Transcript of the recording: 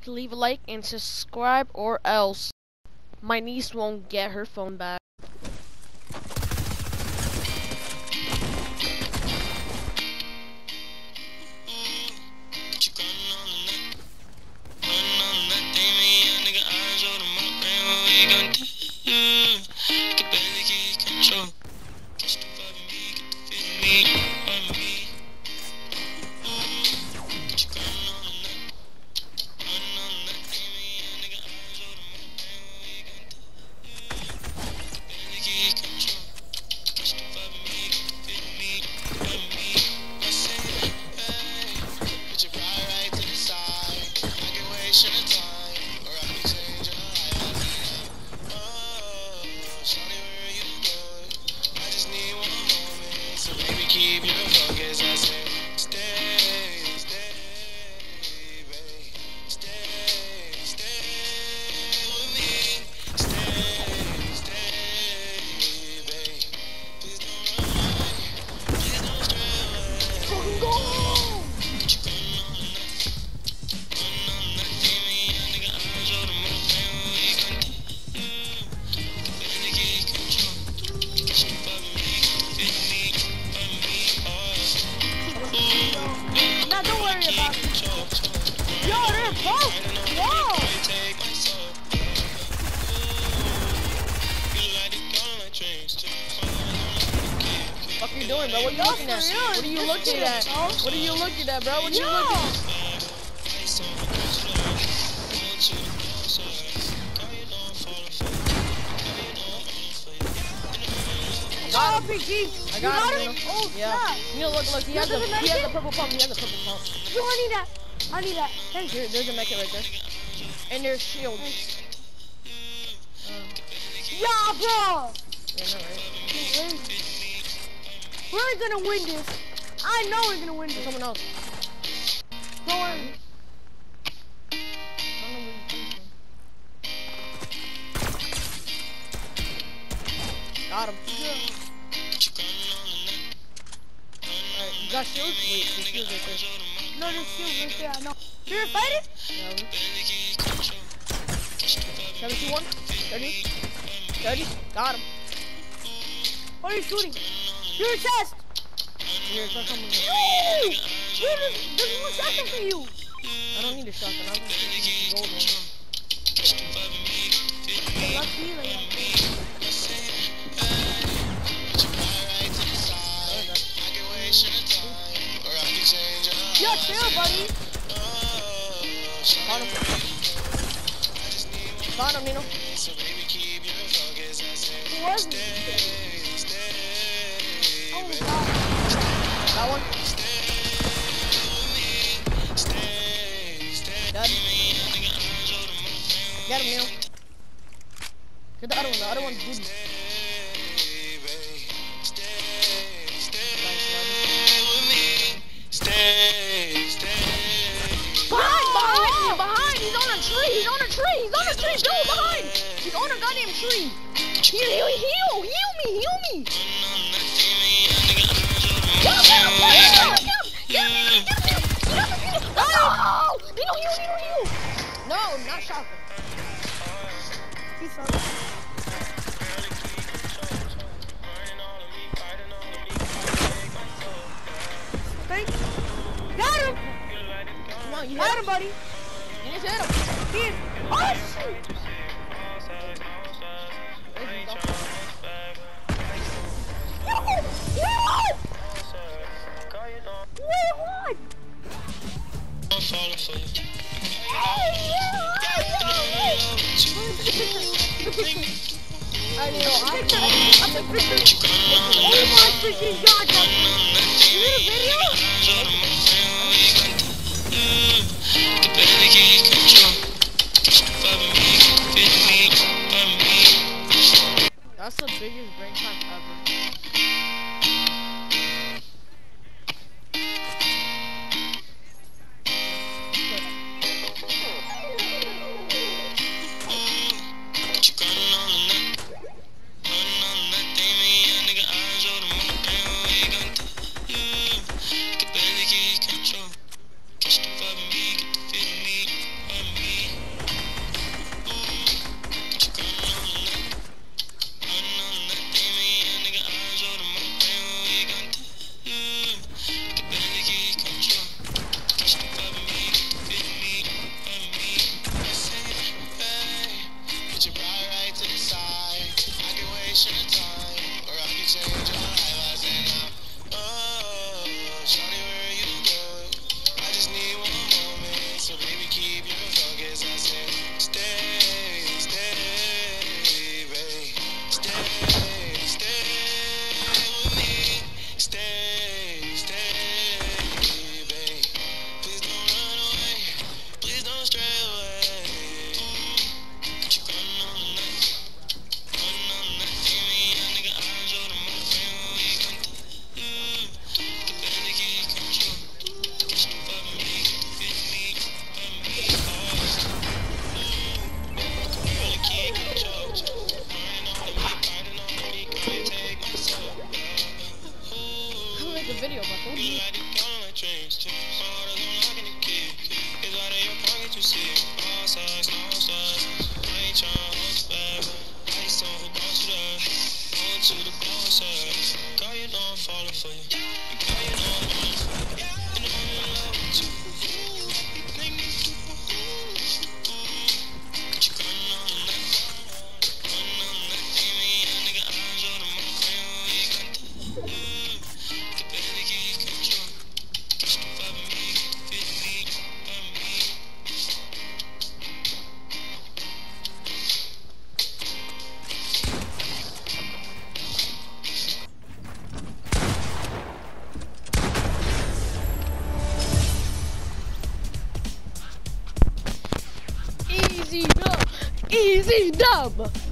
to leave a like and subscribe, or else my niece won't get her phone back. Keep your focus, I say, stay, babe. Stay with me. Stay, babe. Please don't run away. Please don't stray away. Fucking go! Now don't worry about it. Yo, they're both. Whoa. What you doing, bro? What you looking at? What are you looking at? What are you looking at, bro? What are you looking at? RPG. I got him. Oh, Yeah. snap. Look. He has a purple pump. Yo, I need that. I need that. Thank you. There's a mecha right there. And there's shield. Yeah, bro. Yeah, no, right? We're gonna win this. I know we're gonna win this. Someone else. Don't worry. Got him. Alright, you got shields? Wait, the shields right there. No, there's shield right there. I know. You're fighting? Yeah, 71, 30, 30, got him. What are you shooting? Your chest. Here, start coming in. No! There's 1 second for you. I don't need a shotgun, I'm just using the gold one. Lucky, like that. Yo, chill, buddy. Got him. Got him, Nino. Who was it? Oh, God. That one. Dead. Get him, Nino. Get the other one's good. Behind! He's on a tree! Dude, behind! He's on a goddamn tree! Heal me! No, not shotgun. He's sorry. Thank you. Got him! Come on, you Got hit him, him. buddy. You just hit him. He is. Oh, shoot! Yes! Wait, what? I need I'm the picture. Oh my freaking god! You made a video? That's the biggest brain time ever. Catch the vibe and we get the feeling. you see it. All sides, no sides. I ain't tryna hold you back. I just don't who brought you there. On to the ball side. Girl, you know I'm falling for you. And girl, you know I'm falling for you. And I'm in love with you. You make me do. Got you running on the neck. Running on the neck. Give me a nigga eyes on the mic. You got that. The baby give you control. Just the vibe of me. Fit me. By me. Easy dub. Easy dub.